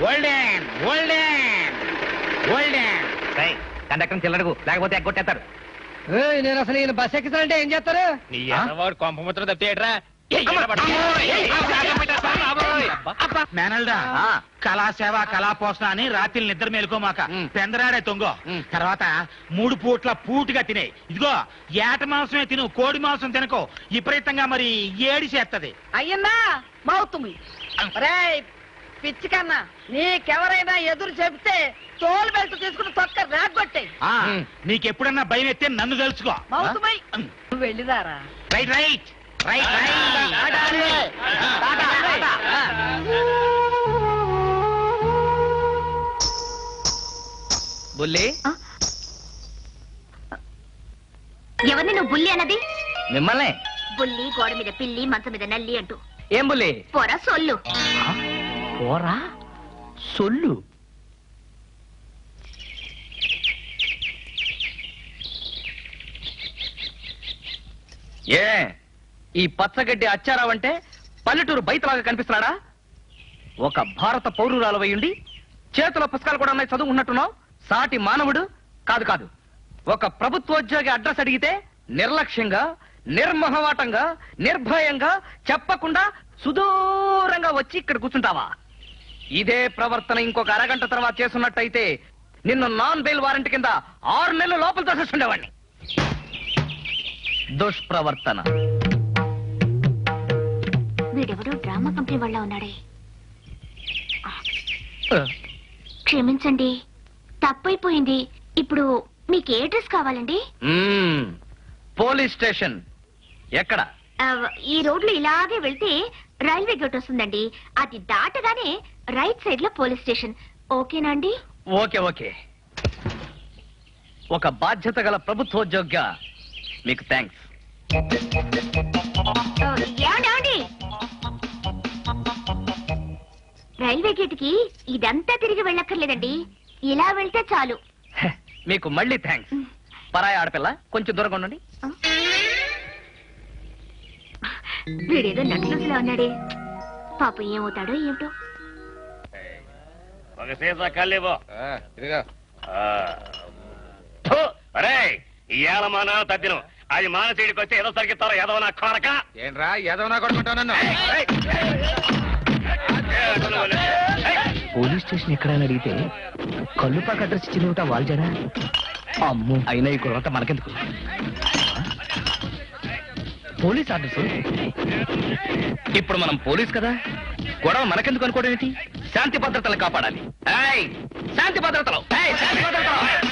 Golden golden golden. Conductor చిల్లడకు, లేకపోతే ఎగ్గొట్టేస్తారు. నేను అసలు ఈయన బస్ ఎక్కిస్తానంటే ఏం చేస్తారు? నీ వాడు కొంపముత్రం తప్పేట్రా. మేనల్డా కళాసేవ కళాపోషణ అని రాత్రి నిద్ర మేలుకోమాక పెందరాడే తొంగో. తర్వాత 3 పూట్ల పూటుగా తినే. ఇదిగో ఏట మాంసమే తిను, కోడి మాంసం తినకో. విపరీతంగా మరి ఏడి చేస్తది. అయ్యన్నా మౌతుమి పిచ్చి కన్నా నీకెవరైనా ఎదురు చెబితే తోలు బెల్ట్ తీసుకుని తొక్క రాగొట్టే. నీకెప్పుడన్నా భయం ఎత్తే నన్ను తెలుసుకో. మౌతుమై నువ్వు వెళ్ళిదారా. రైట్ రైట్ రైట్ బుల్లి, ఎవరిని నువ్వు బుల్లి అన్నది? మిమ్మల్ని. బుల్లి గోడ మీద పిల్లి మంచం మీద నల్లి అంటూ. ఏం బుల్లి? పోరా సొల్లు. పోరా సొల్లు. ఏ ఈ పచ్చగడ్డి అచ్చారావంటే పల్లెటూరు బయటలాగా కనిపిస్తున్నాడా? ఒక భారత పౌరురాలవై ఉండి చేతుల పుస్తకాలు కూడా ఉన్నాయి, చదువు ఉన్నట్టున్నావు. సాటి మానవుడు కాదు కాదు. ఒక ప్రభుత్వోద్యోగి అడ్రస్ అడిగితే నిర్లక్ష్యంగా, నిర్మహమాటంగా, నిర్భయంగా చెప్పకుండా సుదూరంగా వచ్చి ఇక్కడ కూర్చుంటావా? ఇదే ప్రవర్తన ఇంకొక అరగంట తర్వాత చేస్తున్నట్టయితే నిన్ను నాన్ బెయిల్ వారెంట్ కింద 6 నెలలు లోపల తోసేస్తుండేవాడిని. దుష్ప్రవర్తన. వీడెవడో డ్రామా కంపెనీ వాళ్ళ ఉన్నాడే. క్షమించండి, తప్పైపోయింది. ఇప్పుడు మీకు ఏ డ్రెస్ కావాలండి? పోలీస్ స్టేషన్ ఎక్కడ? ఈ రోడ్లు ఇలాగే వెళ్తే రైల్వే గేట్ వస్తుందండి. అది దాటగానే రైట్ సైడ్ లో పోలీస్ స్టేషన్. ఓకేనా అండి? Okay okay. ఒక బాధ్యత గల ప్రభుత్వోద్యోగిగా మీకు థ్యాంక్స్. ఏమండి, రైల్వే గేట్ కి ఇదంతా తిరిగి వెళ్ళక్కర్లేదండి, ఇలా వెళ్తే చాలు. మీకు మళ్ళీ థ్యాంక్స్. పరాయి ఆడపిల్ల, కొంచెం దూరంగా ఉండండి. వీడేదో నక్సల్స్లా ఉన్నాడే, పాపం ఏమవుతాడో ఏమిటో. ఇవాళ మా నాన్న తద్దినం. అది మానసీడికి వచ్చి ఏదో సరిగిస్తారో ఏదో నా కొరక. ఏంట్రా ఏదో నా కొడుకుంటావు నన్ను? పోలీస్ స్టేషన్ ఎక్కడని అడిగితే కల్లుపాక అడ్రస్ ఇచ్చింది వాల్జడా. అమ్మో, అయినా ఈ కుర్రత మనకెందుకు? Police address. ఇప్పుడు మనం పోలీస్ కదా, గొడవ మనకెందుకు అనుకోవడం ఏంటి? శాంతి భద్రతలు కాపాడాలి. శాంతి భద్రతలు.